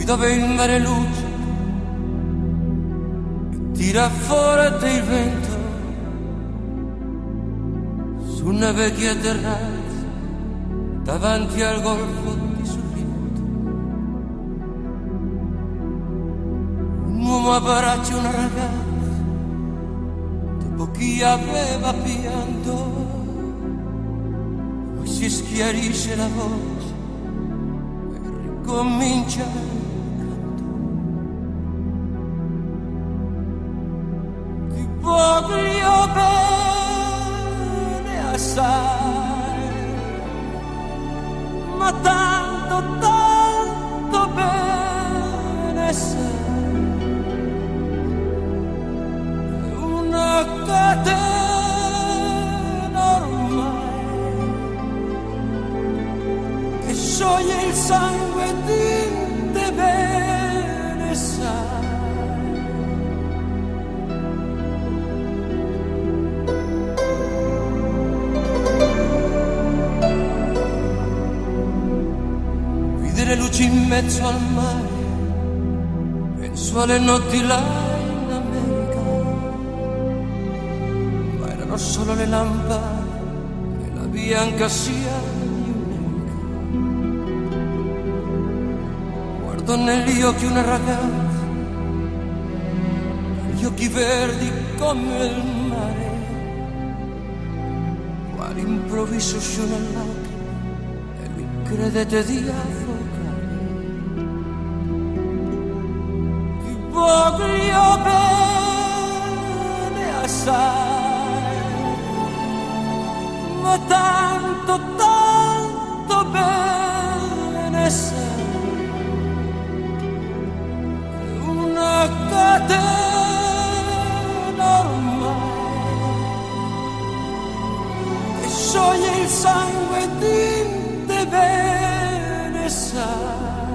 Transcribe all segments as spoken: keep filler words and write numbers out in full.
dove il mare luce e tira fuori il vento su una vecchia terrazza davanti al golfo di Sorrento. Un uomo abbraccia una ragazza dopo chi aveva pianto, poi si schiarisce la voce e ricomincia. Voglio bene assai, ma tanto, tanto bene sai, una catena ormai che scioglie il sangue di te bene sai. Le luci in mezzo al mare, penso alle notti là in America, ma erano solo le lampade e la bianca scia di un'erica. Guardo negli occhi una ragazza, gli occhi verdi come il mare, quale improvviso scione lacrime e mi credete di affogare. Voglio bene assai, ma tanto, tanto bene sai, una catena ormai che scioglie il sangue di te bene sai.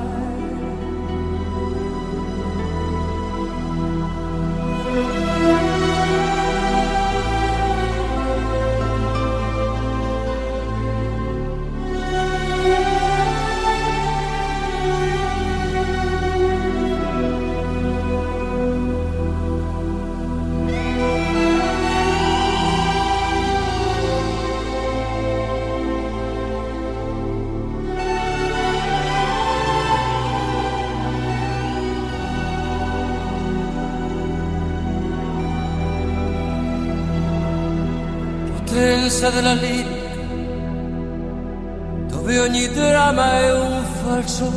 Potenza della lirica, dove ogni dramma è un falso,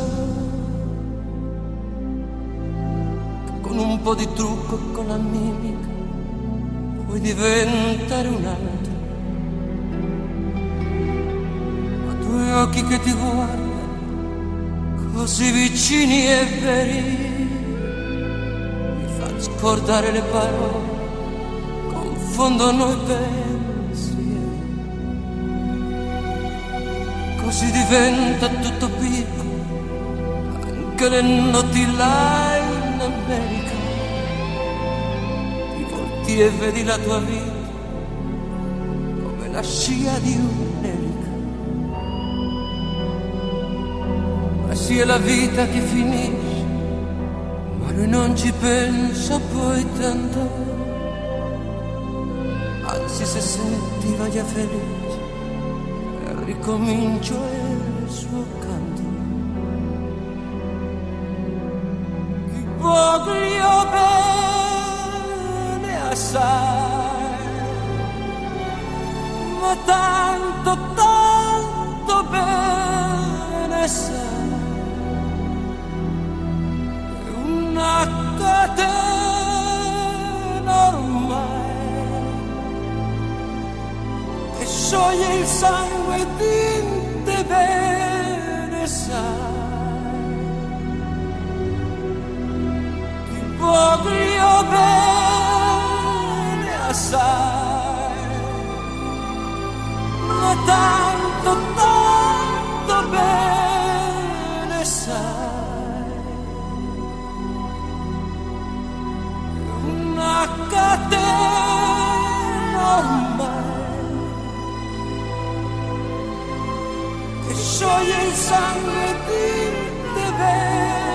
con un po' di trucco e con la mimica puoi diventare un altro. Ma due occhi che ti guardano così vicini e veri mi fa scordare le parole, confondono i pensieri. Così diventa tutto piccolo, anche le notti là in America. Ti volti e vedi la tua vita come la scia di un'elica. Ma sia la vita che finisce, ma lui non ci pensa poi tanto. Anzi, se sentiva già felice, ricomincio il suo canto. Voglio bene assai, ma tanto, tanto bene sai, una catena ormai che scioglie il sangue di te bene sai. Ti voglio bene assai, ma tanto, tanto bene sai, una catena ormai che scioglie il sangue di te bene